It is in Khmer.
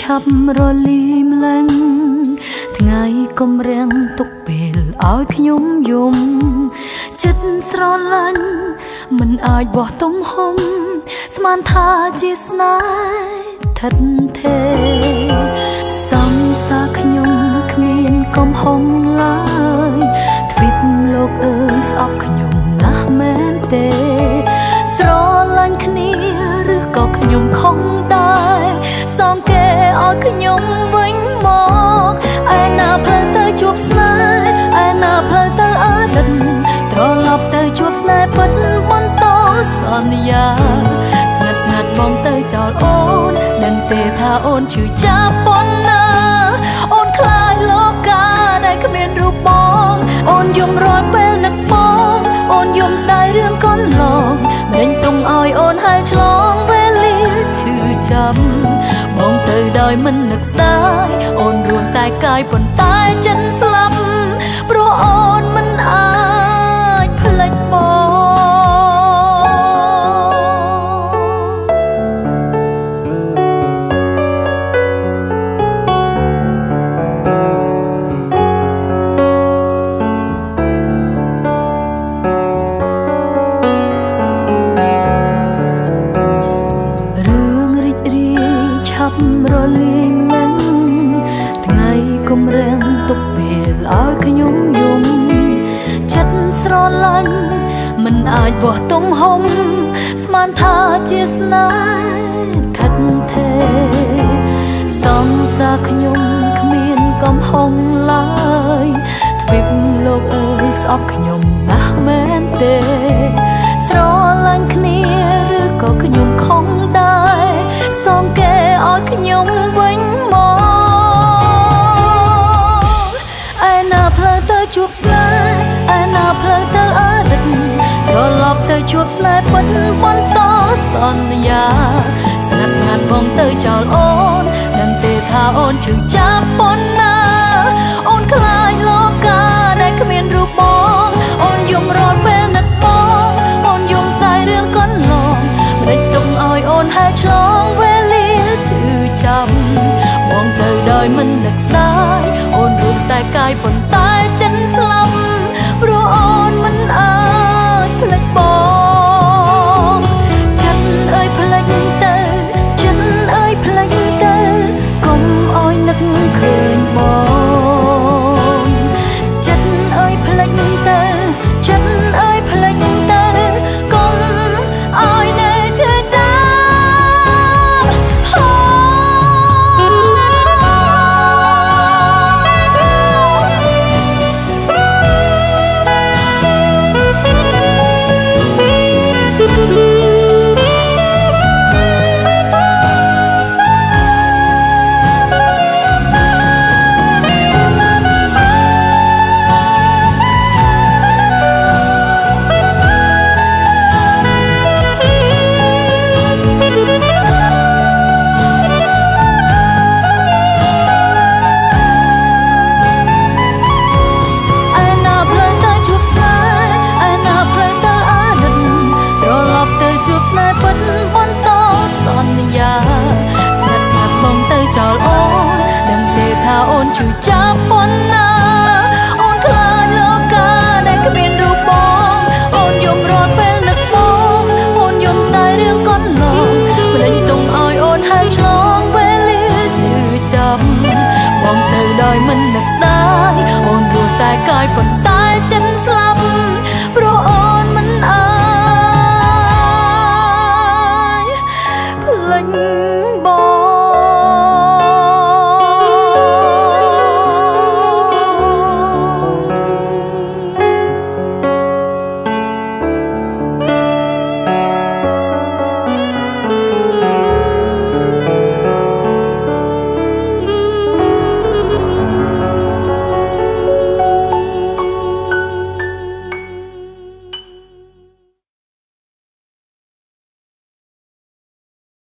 ប់រលីមឡើងថ្ងៃកុំរាំងទុកពេលឲ្យខ្ញុំយំចិត្តស្រឡាញ់មិនអាចបោះទំហំស្មានថាជាស្នេហ៍ថិតថេរសង្សារខ្ញុំគ្មានកំហុសឡើយទ្វីបលោកអើយស្អប់ខ្ញុំណាស់មែនទេស្រឡាញ់គ្នាឬក៏ខ្ញុំខំដែរសងគេឲ្យខ្ញុំវិញមកឯណាផ្លូវទៅជួបស្នេហ៍ឯណាផ្លូវទៅអាទិត្យត្រឡប់ទៅជួបស្នេហ៍ពិតបន្តសន្យាស្ងាត់ស្ងាត់មកទៅចោលអូនដឹងទេថាអូនឈឺចាប់ប៉ុណ្ណាអូនខ្លាចលោកកាដែលគ្មានរូបបងអូនយំរាល់ពេលនឹកបងអូនយំស្ដាយរឿងកន្លងមិនទុំឲ្យអូនហែលឆ្លងវេលាឈឺចាំបងទៅដោយមិននឹកស្ដាយអូនរួមតែកាយប៉ុន្តែចិត្តស្លាប់ព្រោះអូនមិនអាចភ្លេចបងរលីមឡើងថ្ងៃកុំរាំងទុកពេលឲ្យខ្ញុំយំចិត្តស្រឡាញ់មិនអាចបោះទំហំស្មានថាជាស្នេហ៍ថិតថេរសង្សារខ្ញុំគ្មានកំហុសឡើយទ្វីបលោកអើយស្អប់ខ្ញុំណាស់មែនទេស្រឡាញ់គ្នាឬក៏ខ្ញុំខំដែរសងគេឲ្យខ្ញុំវិញមកឯណាផ្លូវទៅជួបស្នេហ៍ឯណាផ្លូវទៅអាទិត្យត្រឡប់ទៅជួបស្នេហ៍ពិតបន្តសន្យាស្ងាត់ស្ងាត់បងទៅចោលអូនដឹងទេថាអូនឈឺចាប់ប៉ុណ្ណាអូនខ្លាចលោកកាដែលគ្មានរូបបងអូនយំរាល់ពេលនឹកបងអូនយំស្ដាយរឿងកន្លងមិនទុំឲ្យអូនហែលឆ្លងវេលាឈឺចាំបងទៅដោយមិននឹកស្ដាយអូនរួមតែកាយប៉ុន្